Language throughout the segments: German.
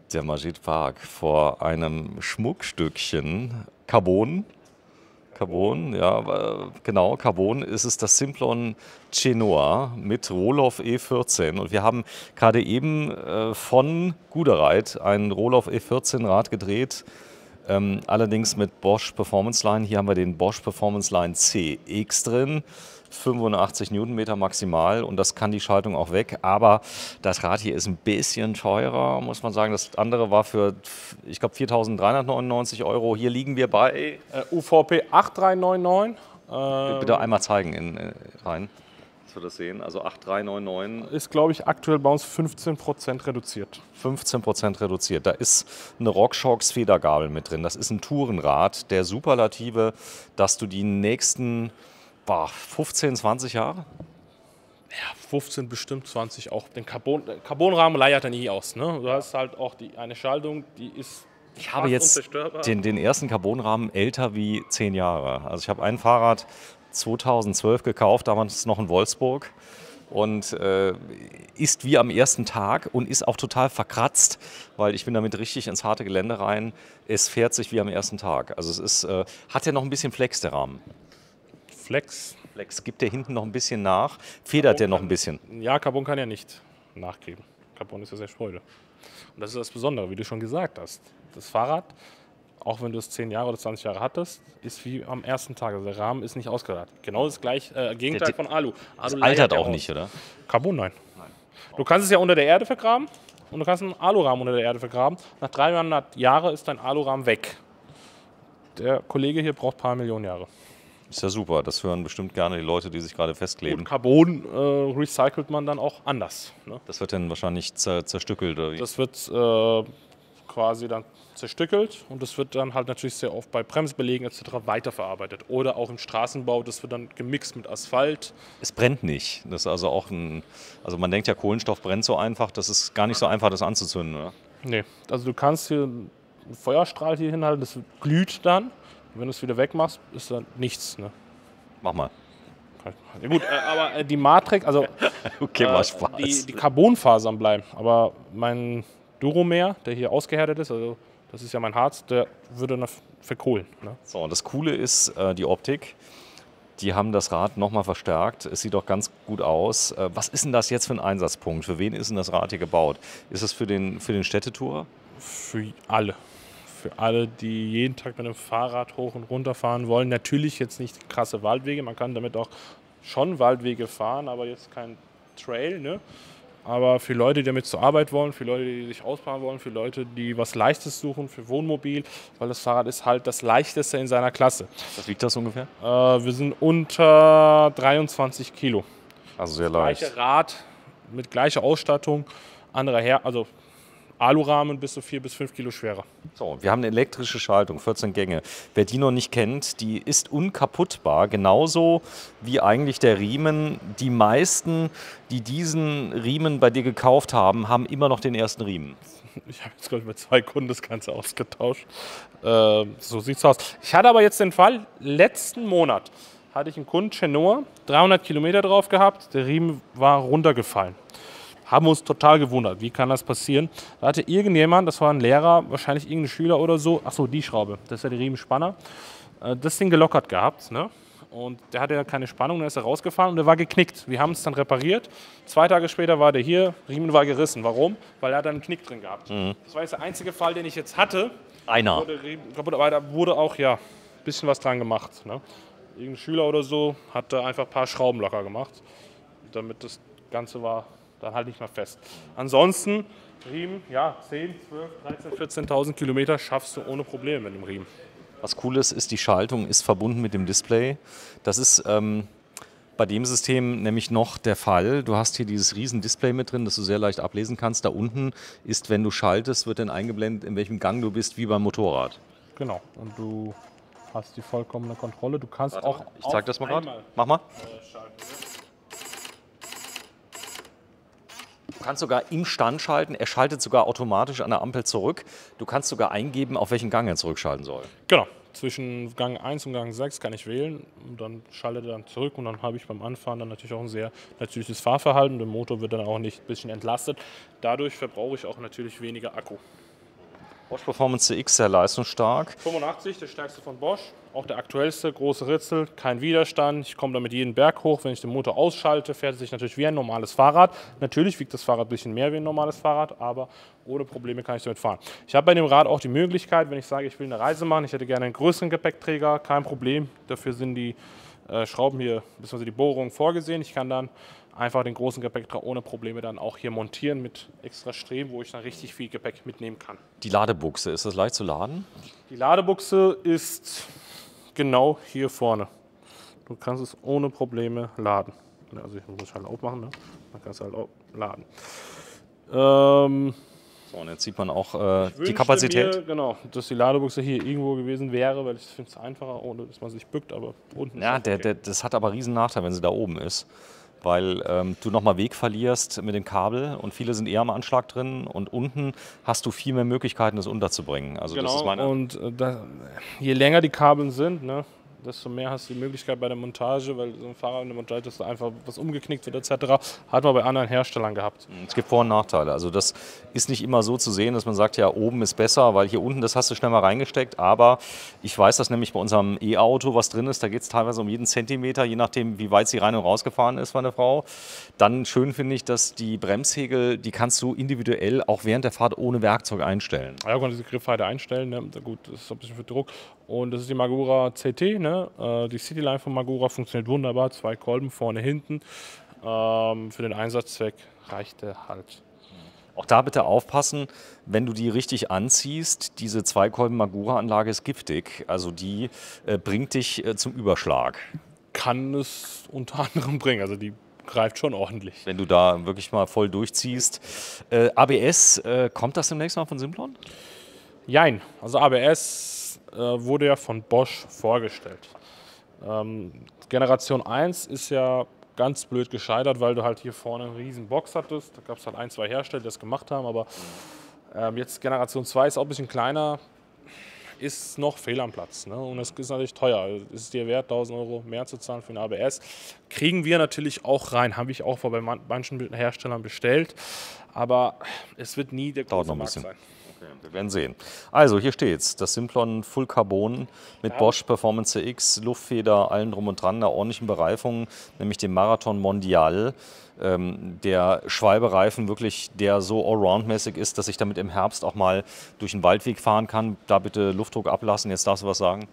Der Majid Park vor einem Schmuckstückchen Carbon. Carbon, ja, genau, Carbon ist es das Simplon Genoa mit Rohloff E14. Und wir haben gerade eben von Gudereit ein Rohloff E14 Rad gedreht, allerdings mit Bosch Performance Line. Hier haben wir den Bosch Performance Line CX drin. 85 Newtonmeter maximal und das kann die Schaltung auch weg. Aber das Rad hier ist ein bisschen teurer, muss man sagen. Das andere war für, ich glaube, 4.399 Euro. Hier liegen wir bei. UVP 8399. Bitte einmal zeigen rein, dass wir das sehen. Also 8.399. Ist, glaube ich, aktuell bei uns 15% reduziert. 15% reduziert. Da ist eine RockShox Federgabel mit drin. Das ist ein Tourenrad der Superlative, dass du die nächsten 15, 20 Jahre? Ja, 15 bestimmt, 20 auch. Den Carbonrahmen leiert er nie aus. Ne? Du hast halt auch eine Schaltung, die ist. Ich habe jetzt den ersten Carbonrahmen älter wie 10 Jahre. Also ich habe ein Fahrrad 2012 gekauft, damals noch in Wolfsburg. Und ist wie am ersten Tag und ist auch total verkratzt, weil ich bin damit richtig ins harte Gelände rein. Es fährt sich wie am ersten Tag. Also es ist, hat ja noch ein bisschen Flex, der Rahmen. Flex gibt der hinten noch ein bisschen nach, federt der noch ein bisschen. Ja, Carbon kann ja nicht nachgeben. Carbon ist ja sehr spröde. Und das ist das Besondere, wie du schon gesagt hast. Das Fahrrad, auch wenn du es 10 Jahre oder 20 Jahre hattest, ist wie am ersten Tag. Also der Rahmen ist nicht ausgeradert. Genau das gleiche Gegenteil von Alu. Das altert auch nicht, oder? Carbon, nein. Du kannst es ja unter der Erde vergraben und du kannst einen Alurahmen unter der Erde vergraben. Nach 300 Jahren ist dein Alurahmen weg. Der Kollege hier braucht ein paar Millionen Jahre. Ist ja super, das hören bestimmt gerne die Leute, die sich gerade festkleben. Und Carbon recycelt man dann auch anders. Ne? Das wird dann wahrscheinlich zerstückelt, oder wie? Das wird quasi dann zerstückelt und das wird dann halt natürlich sehr oft bei Bremsbelägen etc. weiterverarbeitet. Oder auch im Straßenbau, das wird dann gemixt mit Asphalt. Es brennt nicht. Das ist also auch also man denkt ja, Kohlenstoff brennt so einfach, das ist gar nicht so einfach, das anzuzünden, oder? Nee, also du kannst hier einen Feuerstrahl hier hinhalten, das glüht dann. Wenn du es wieder wegmachst, ist dann nichts. Ne? Mach mal. Ja, gut, aber die Matrix, also okay, war Spaß. Die Carbonfasern bleiben. Aber mein Duromer, der hier ausgehärtet ist, also das ist ja mein Harz, der würde dann verkohlen. Ne? So, und das Coole ist die Optik. Die haben das Rad nochmal verstärkt. Es sieht auch ganz gut aus. Was ist denn das jetzt für ein Einsatzpunkt? Für wen ist denn das Rad hier gebaut? Ist es für den Städtetourer? Für alle. Für alle, die jeden Tag mit dem Fahrrad hoch und runter fahren wollen. Natürlich jetzt nicht krasse Waldwege. Man kann damit auch schon Waldwege fahren, aber jetzt kein Trail. Ne? Aber für Leute, die damit zur Arbeit wollen, für Leute, die sich ausfahren wollen, für Leute, die was Leichtes suchen, für Wohnmobil, weil das Fahrrad ist halt das Leichteste in seiner Klasse. Was wiegt das ungefähr? Wir sind unter 23 Kilo. Also sehr leicht. Gleiche Rad mit gleicher Ausstattung, also Alurahmen bis zu 4 bis 5 Kilo schwerer. So, wir haben eine elektrische Schaltung, 14 Gänge. Wer die noch nicht kennt, die ist unkaputtbar. Genauso wie eigentlich der Riemen. Die meisten, die diesen Riemen bei dir gekauft haben, haben immer noch den ersten Riemen. Ich habe jetzt, glaube ich, mit 2 Kunden das Ganze ausgetauscht. So sieht's aus. Ich hatte aber jetzt den Fall, letzten Monat hatte ich einen Kunden, Genoa, 300 Kilometer drauf gehabt, der Riemen war runtergefallen. Haben uns total gewundert, wie kann das passieren? Da hatte irgendjemand, das war ein Lehrer, wahrscheinlich irgendein Schüler oder so, achso, die Schraube, das ist ja die Riemenspanner, das Ding gelockert gehabt. Ne? Und der hatte ja keine Spannung, dann ist er rausgefahren und der war geknickt. Wir haben es dann repariert. 2 Tage später war der hier, Riemen war gerissen. Warum? Weil er hat dann einen Knick drin gehabt. Das war jetzt der einzige Fall, den ich jetzt hatte. Einer. Wurde Riemen kaputt, aber da wurde auch ja, ein bisschen was dran gemacht. Ne? Irgendein Schüler oder so hat da einfach ein paar Schrauben locker gemacht, damit das Ganze war dann halt nicht mehr fest. Ansonsten, Riemen, ja, 10, 12, 13, 14.000 Kilometer schaffst du ohne Probleme mit dem Riemen. Was cool ist, die Schaltung ist verbunden mit dem Display. Das ist bei dem System nämlich noch der Fall. Du hast hier dieses riesen Display mit drin, das du sehr leicht ablesen kannst. Da unten ist, wenn du schaltest, wird dann eingeblendet, in welchem Gang du bist, wie beim Motorrad. Genau, und du hast die vollkommene Kontrolle. Du kannst Warte, auch. ich zeig das mal gerade. Mach mal. Schalten. Du kannst sogar im Stand schalten. Er schaltet sogar automatisch an der Ampel zurück. Du kannst sogar eingeben, auf welchen Gang er zurückschalten soll. Genau. Zwischen Gang 1 und Gang 6 kann ich wählen und dann schaltet er dann zurück und dann habe ich beim Anfahren dann natürlich auch ein sehr natürliches Fahrverhalten. Der Motor wird dann auch nicht ein bisschen entlastet. Dadurch verbrauche ich auch natürlich weniger Akku. Bosch Performance CX, sehr leistungsstark. 85, der stärkste von Bosch, auch der aktuellste, große Ritzel, kein Widerstand. Ich komme damit jeden Berg hoch. Wenn ich den Motor ausschalte, fährt es sich natürlich wie ein normales Fahrrad. Natürlich wiegt das Fahrrad ein bisschen mehr wie ein normales Fahrrad, aber ohne Probleme kann ich damit fahren. Ich habe bei dem Rad auch die Möglichkeit, wenn ich sage, ich will eine Reise machen, ich hätte gerne einen größeren Gepäckträger, kein Problem. Dafür sind die Schrauben hier, bzw. die Bohrungen vorgesehen. Ich kann dann einfach den großen Gepäckträger ohne Probleme dann auch hier montieren mit extra Streben, wo ich dann richtig viel Gepäck mitnehmen kann. Die Ladebuchse, ist das leicht zu laden? Die Ladebuchse ist genau hier vorne. Du kannst es ohne Probleme laden. Also ich muss es halt aufmachen, ne? Dann kannst du halt auch laden. So, und jetzt sieht man auch die Kapazität. Mir, genau, dass die Ladebuchse hier irgendwo gewesen wäre, weil ich finde es einfacher, ohne dass man sich bückt, aber unten Ja, ist okay. das hat aber riesen Nachteil, wenn sie da oben ist. Weil du nochmal Weg verlierst mit dem Kabel und viele sind eher am Anschlag drin und unten hast du viel mehr Möglichkeiten, das unterzubringen. Also Genau, das ist meine und je länger die Kabel sind, ne, desto mehr hast du die Möglichkeit bei der Montage, weil so ein Fahrrad in der Montage, dass da einfach was umgeknickt wird etc., hat man bei anderen Herstellern gehabt. Es gibt Vor- und Nachteile. Also das ist nicht immer so zu sehen, dass man sagt, ja, oben ist besser, weil hier unten, das hast du schnell mal reingesteckt. Aber ich weiß das nämlich bei unserem E-Auto, was drin ist, da geht es teilweise um jeden Zentimeter, je nachdem, wie weit sie rein und rausgefahren ist, meine Frau. Dann schön finde ich, dass die Bremshegel, die kannst du individuell auch während der Fahrt ohne Werkzeug einstellen. Ja, man kann diese Griffweite einstellen, ne? Gut, das ist ein bisschen für Druck. Und das ist die Magura CT, ne? Die Cityline von Magura funktioniert wunderbar, 2 Kolben vorne, hinten. Für den Einsatzzweck reicht der halt. Auch da bitte aufpassen, wenn du die richtig anziehst, diese Zweikolben-Magura-Anlage ist giftig, also die bringt dich zum Überschlag. Kann es unter anderem bringen, also die greift schon ordentlich. Wenn du da wirklich mal voll durchziehst. ABS, kommt das demnächst mal von Simplon? Jein, also ABS wurde ja von Bosch vorgestellt. Generation 1 ist ja ganz blöd gescheitert, weil du halt hier vorne eine riesen Box hattest. Da gab es halt 1, 2 Hersteller, die das gemacht haben, aber jetzt Generation 2 ist auch ein bisschen kleiner, ist noch fehl am Platz. Ne? Und es ist natürlich teuer. Also ist es dir wert, 1.000 Euro mehr zu zahlen für ein ABS? Kriegen wir natürlich auch rein. Habe ich auch bei manchen Herstellern bestellt. Aber es wird nie der große Markt sein. Okay, wir werden sehen. Also hier steht's, das Simplon Full Carbon mit Bosch Performance CX, Luftfeder, allen drum und dran, einer ordentlichen Bereifung, nämlich dem Marathon Mondial. Der Schwalbe-Reifen wirklich, der so allround-mäßig ist, dass ich damit im Herbst auch mal durch den Waldweg fahren kann. Da bitte Luftdruck ablassen, jetzt darfst du was sagen.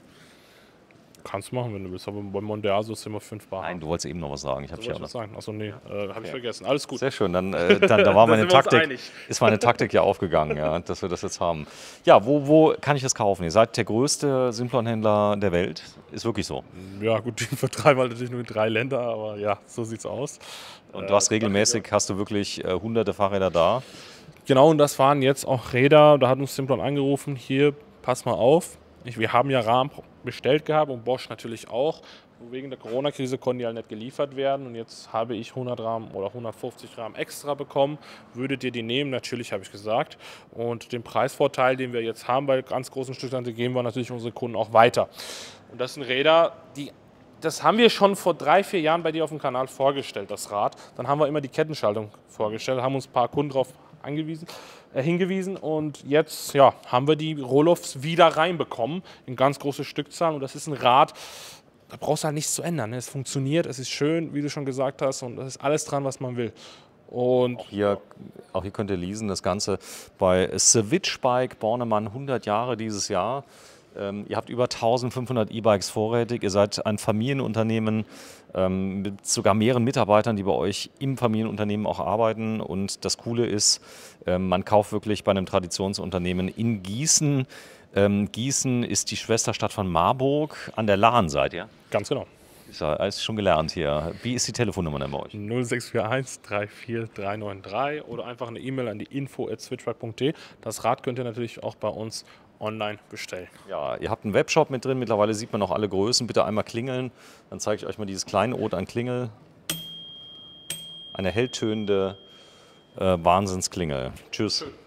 Kannst du machen, wenn du willst, aber beim Mondial ist immer 5 Bar. Nein, du wolltest eben noch was sagen. Ich habe was sagen. Achso, nee, habe ich vergessen. Alles gut. Sehr schön, dann war meine Taktik, ist meine Taktik ja aufgegangen, ja, dass wir das jetzt haben. Ja, wo kann ich das kaufen? Ihr seid der größte Simplon-Händler der Welt, ist wirklich so. Ja gut, die vertreiben halt natürlich nur in 3 Länder, aber ja, so sieht's aus. Und du hast regelmäßig, hast du wirklich hunderte Fahrräder da? Genau, und das waren jetzt auch Räder, da hat uns Simplon angerufen, hier, pass mal auf. Wir haben ja Rahmen bestellt gehabt und Bosch natürlich auch. Wegen der Corona-Krise konnten die halt nicht geliefert werden. Und jetzt habe ich 100 Rahmen oder 150 Rahmen extra bekommen. Würdet ihr die nehmen? Natürlich, habe ich gesagt. Und den Preisvorteil, den wir jetzt haben bei ganz großen Stückzahlen, geben wir natürlich unsere Kunden auch weiter. Und das sind Räder, das haben wir schon vor 3, 4 Jahren bei dir auf dem Kanal vorgestellt, das Rad. Dann haben wir immer die Kettenschaltung vorgestellt, haben uns ein paar Kunden darauf hingewiesen und jetzt haben wir die Rohloffs wieder reinbekommen in ganz große Stückzahlen und das ist ein Rad, da brauchst du halt nichts zu ändern. Ne? Es funktioniert, es ist schön, wie du schon gesagt hast und das ist alles dran, was man will. Und auch hier könnt ihr leasen, das Ganze bei Switchbike Bornemann 100 Jahre dieses Jahr. Ihr habt über 1500 E-Bikes vorrätig, ihr seid ein Familienunternehmen mit sogar mehreren Mitarbeitern, die bei euch im Familienunternehmen auch arbeiten. Und das Coole ist, man kauft wirklich bei einem Traditionsunternehmen in Gießen. Gießen ist die Schwesterstadt von Marburg an der Lahn, seid ihr? Ganz genau. Ist ja alles schon gelernt hier. Wie ist die Telefonnummer denn bei euch? 0641 34 393 oder einfach eine E-Mail an die info@switchbike.de. Das Rad könnt ihr natürlich auch bei uns online bestellen. Ja, ihr habt einen Webshop mit drin. Mittlerweile sieht man noch alle Größen. Bitte einmal klingeln. Dann zeige ich euch mal dieses kleine Ode an Klingel. Eine helltönende Wahnsinnsklingel. Tschüss.